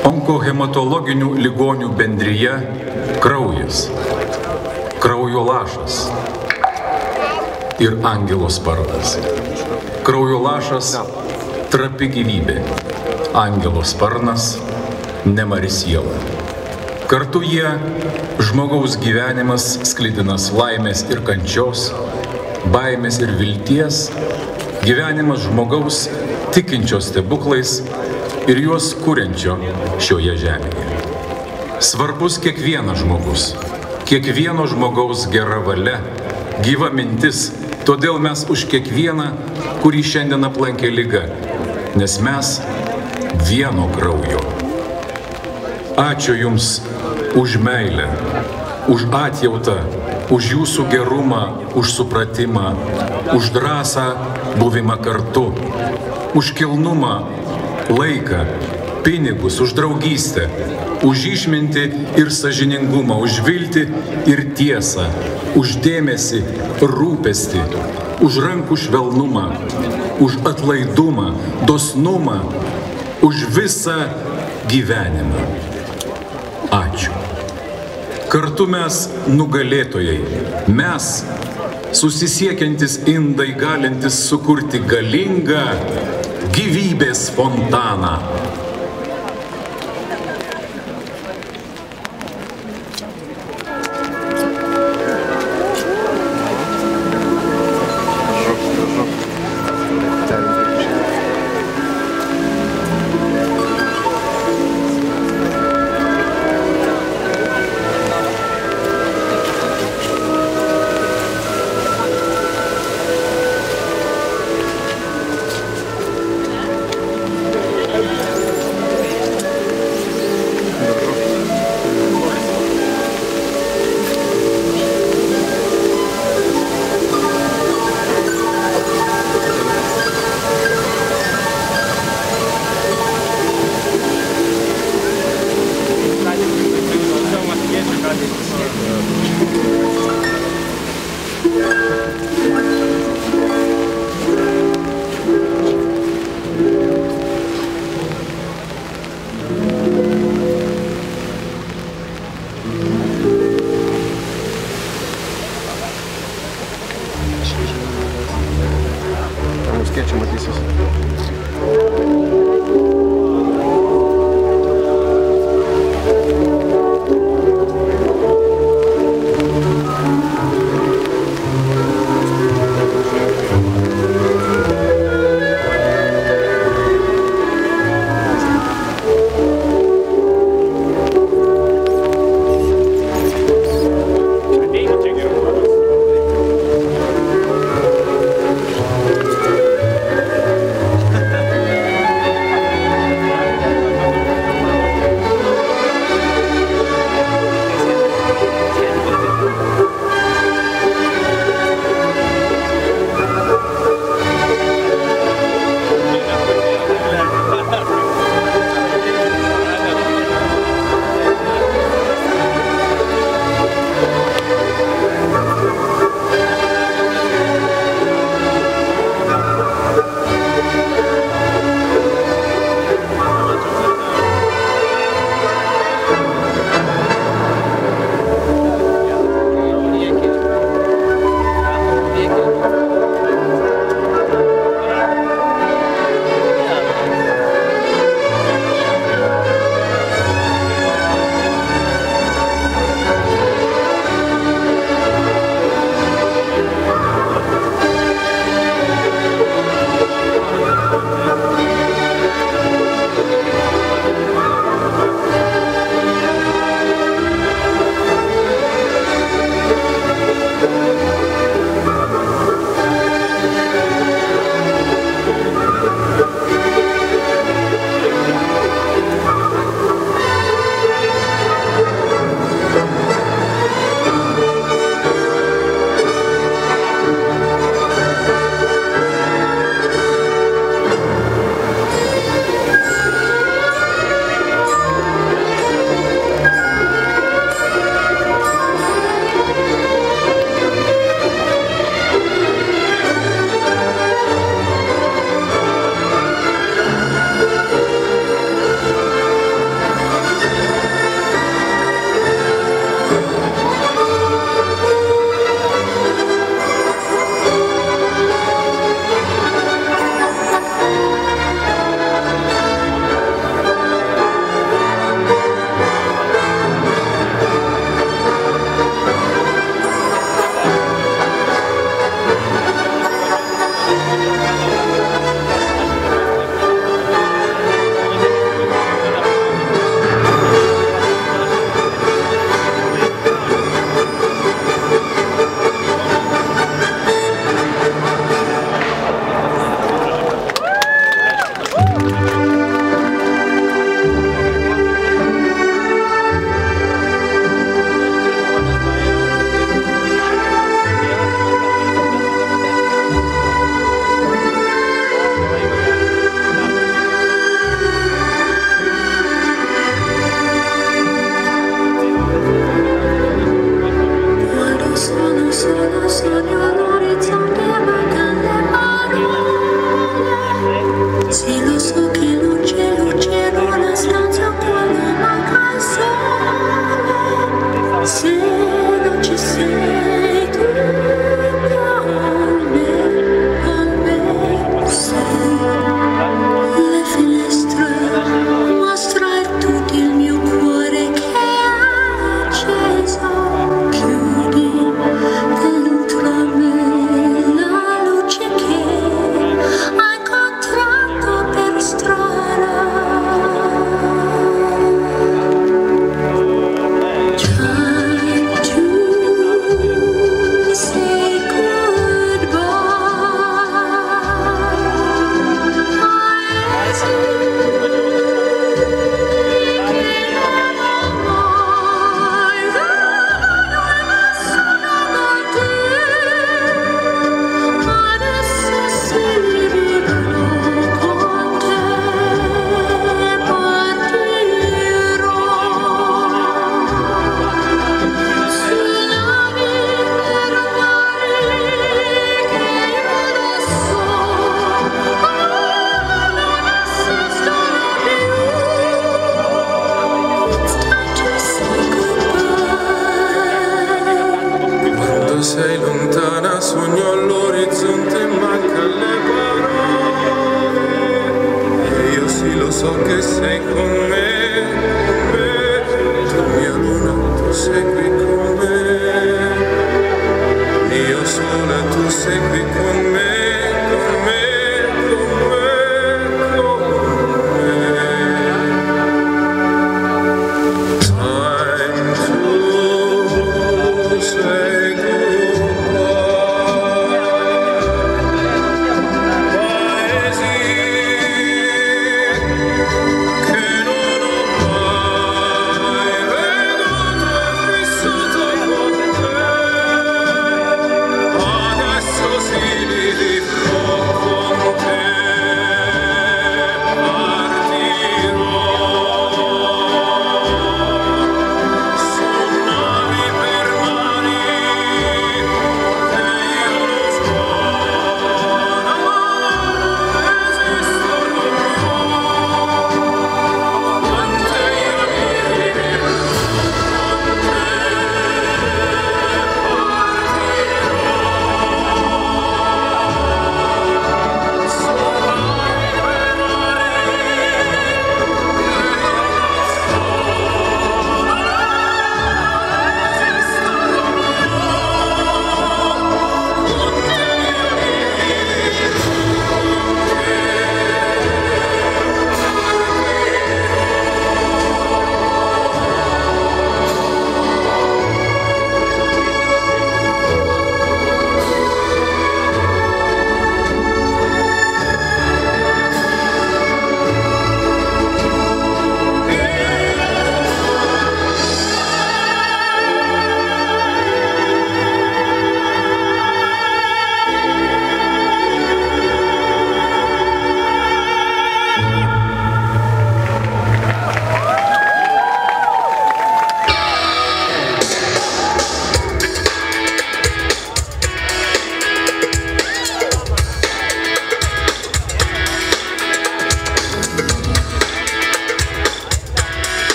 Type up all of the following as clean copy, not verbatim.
Onkohematologinių ligonių bendrija kraujas, kraujo lašas ir angelo sparnas. Kraujo lašas – trapi gyvybė, angelo sparnas – nemari siela. Kartu jie žmogaus gyvenimas sklidinas laimės ir kančios, baimės ir vilties, gyvenimas žmogaus tikinčio stebuklais ir juos kuriančio šioje žemėje. Svarbus kiekvienas žmogus, kiekvieno žmogaus gera valia, gyva mintis, todėl mes už kiekvieną, kurį šiandien aplankė liga, nes mes vieno kraujo. Ačiū Jums už meilę, už atjautą, už Jūsų gerumą, už supratimą, už drąsą buvimą kartu, už kilnumą, laiką, pinigus, už draugystę, už išmintį ir sąžiningumą, už viltį ir tiesą, už dėmesį, rūpestį, už rankų švelnumą, už atlaidumą, dosnumą, už visą gyvenimą. Ačiū. Kartu mes nugalėtojai, mes susisiekiantis indai galintis sukurti galingą gyvybės fontaną.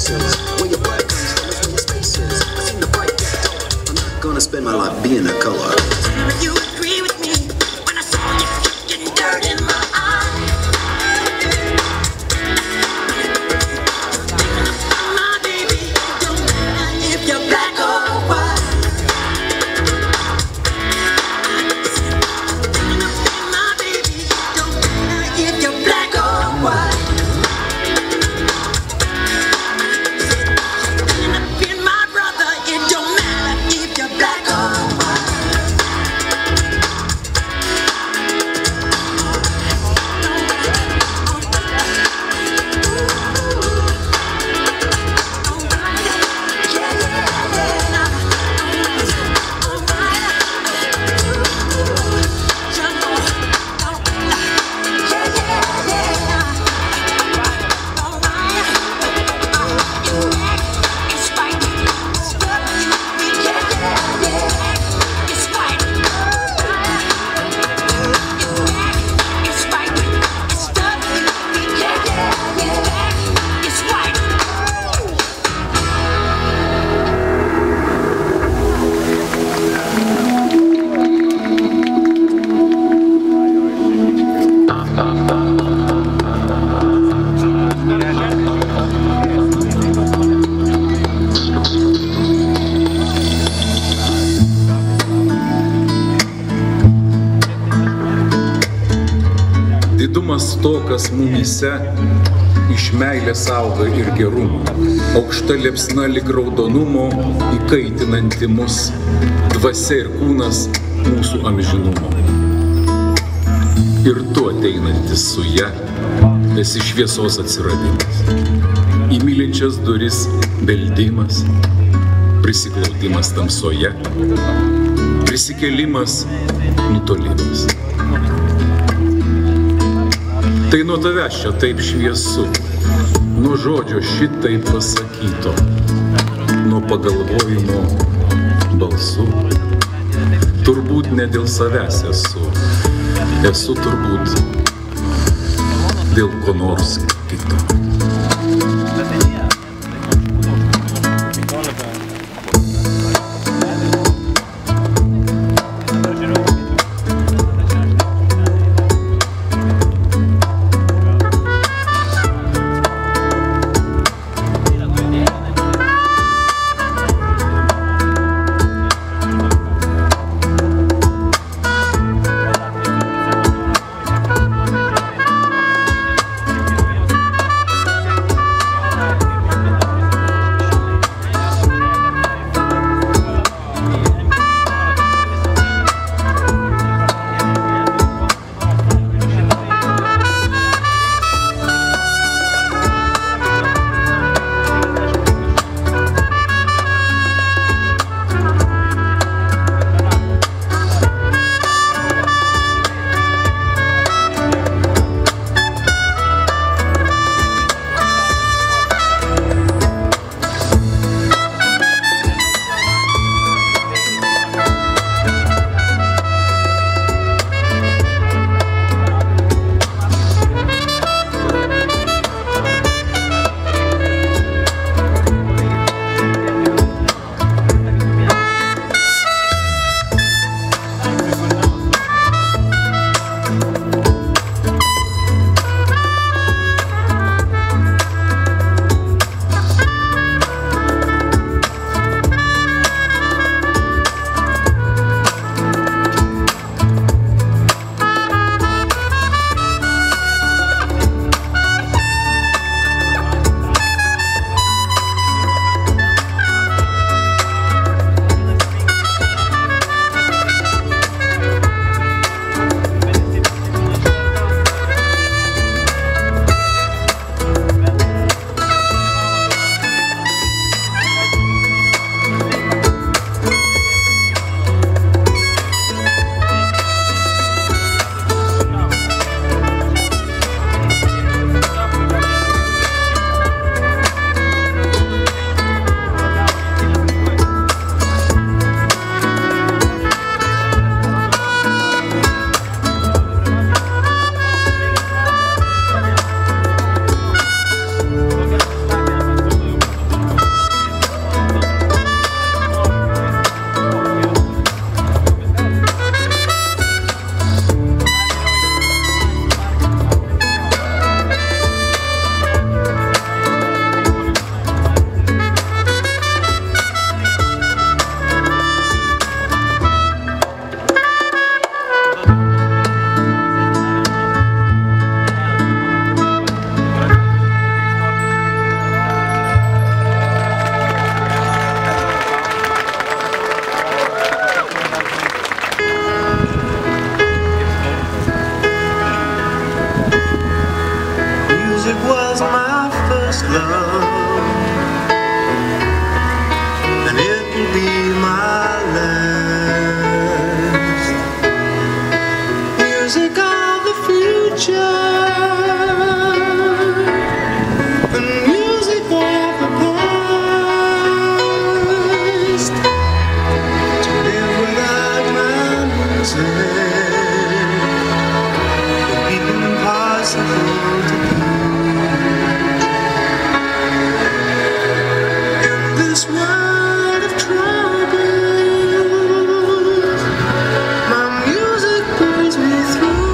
faces. Where your blood comes from is where your space is. I seen the bright get dull. I'm not gonna spend my life being a color. You agree with me when I saw you getting dirt in my eye. My baby, don't matter if you're black or white. My baby, don't matter if you're black or white. My brother, it don't matter if you're black or white. Didumas to, kas mumyse, iš meilės auga ir gerumo. Aukšta liepsna lyg raudonumo, įkaitinanti mus, dvasia ir kūnas mūsų amžinumo. Ir tu ateinantis su ja, esi šviesos atsiradimas. Į mylinčias duris beldimas, prisiglaudimas tamsoje, prisikėlimas, nutolimas. Tai nuo tavęs čia taip šviesu, nuo žodžio šitaip pasakyto, nuo pagalvojimo balsu. Turbūt ne dėl savęs esu turbūt dėl ko nors kito. lost love, and it will be my last. Music of the future, and music of the past. To live without my music would be impossible to do. In this world of troubles, my music pulls me through.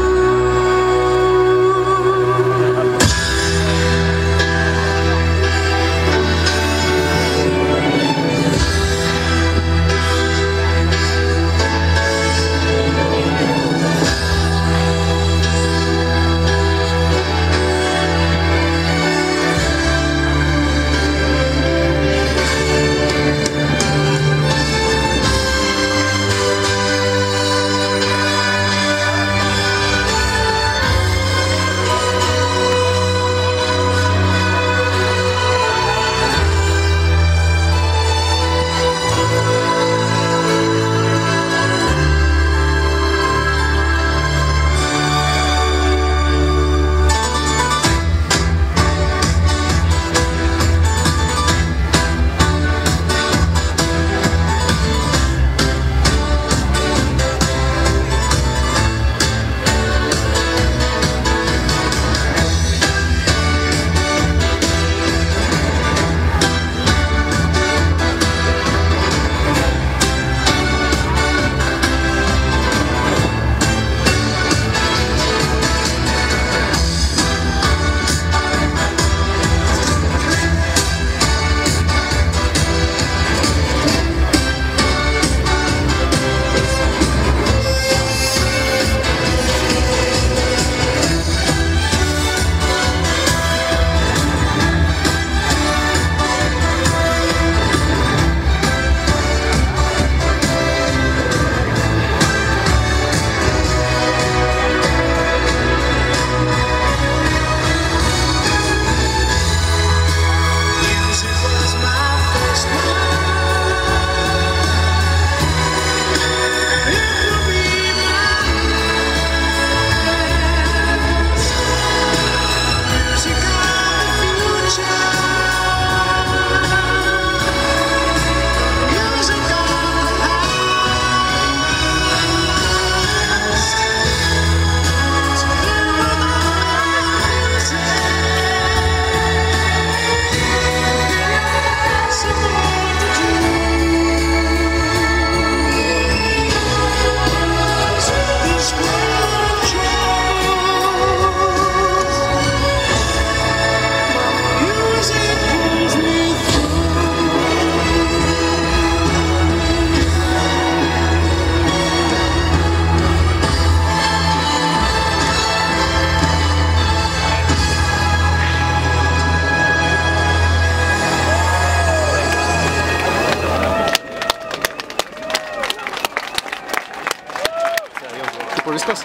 Viskas?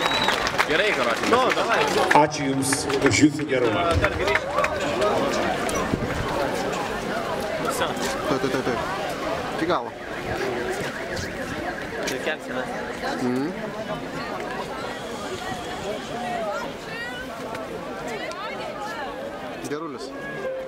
Gerai, karočiui. Nu, davai. Ačiū Jums už Jūsų gerumą. Taip. Iki galo. Tai kelsime. Gerulis.